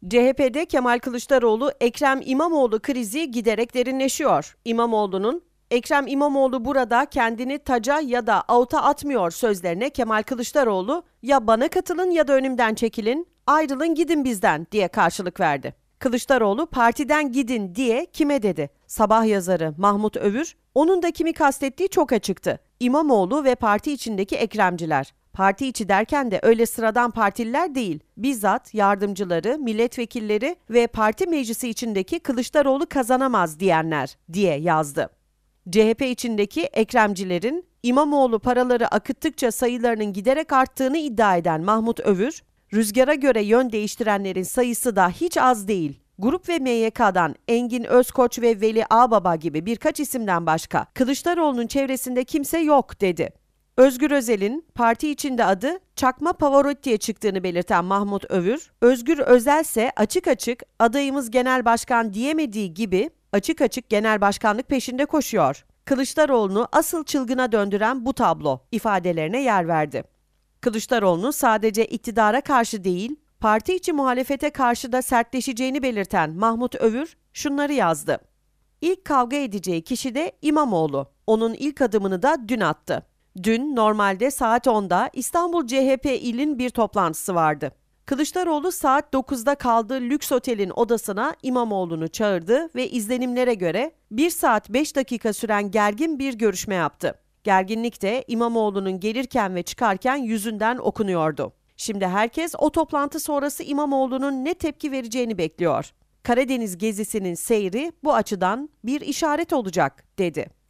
CHP'de Kemal Kılıçdaroğlu, Ekrem İmamoğlu krizi giderek derinleşiyor. Ekrem İmamoğlu burada kendini taca ya da avuta atmıyor sözlerine Kemal Kılıçdaroğlu, ya bana katılın ya da önümden çekilin, ayrılın gidin bizden diye karşılık verdi. Kılıçdaroğlu partiden gidin diye kime dedi? Sabah yazarı Mahmut Övür, onun da kimi kastettiği çok açıktı. İmamoğlu ve parti içindeki Ekremciler. Parti içi derken de öyle sıradan partililer değil, bizzat yardımcıları, milletvekilleri ve parti meclisi içindeki Kılıçdaroğlu kazanamaz diyenler diye yazdı. CHP içindeki Ekremcilerin İmamoğlu paraları akıttıkça sayılarının giderek arttığını iddia eden Mahmut Övür, rüzgara göre yön değiştirenlerin sayısı da hiç az değil. Grup ve MYK'dan Engin Özkoç ve Veli Ağbaba gibi birkaç isimden başka Kılıçdaroğlu'nun çevresinde kimse yok dedi. Özgür Özel'in parti içinde adı Çakma Pavarotti'ye çıktığını belirten Mahmut Övür, Özgür Özel ise açık açık adayımız genel başkan diyemediği gibi açık açık genel başkanlık peşinde koşuyor. Kılıçdaroğlu'nu asıl çılgına döndüren bu tablo ifadelerine yer verdi. Kılıçdaroğlu'nu sadece iktidara karşı değil, parti içi muhalefete karşı da sertleşeceğini belirten Mahmut Övür şunları yazdı. İlk kavga edeceği kişi de İmamoğlu. Onun ilk adımını da dün attı. Dün normalde saat 10'da İstanbul CHP ilin bir toplantısı vardı. Kılıçdaroğlu saat 9'da kaldığı lüks otelin odasına İmamoğlu'nu çağırdı ve izlenimlere göre 1 saat 5 dakika süren gergin bir görüşme yaptı. Gerginlik de İmamoğlu'nun gelirken ve çıkarken yüzünden okunuyordu. Şimdi herkes o toplantı sonrası İmamoğlu'nun ne tepki vereceğini bekliyor. Karadeniz gezisinin seyri bu açıdan bir işaret olacak, dedi.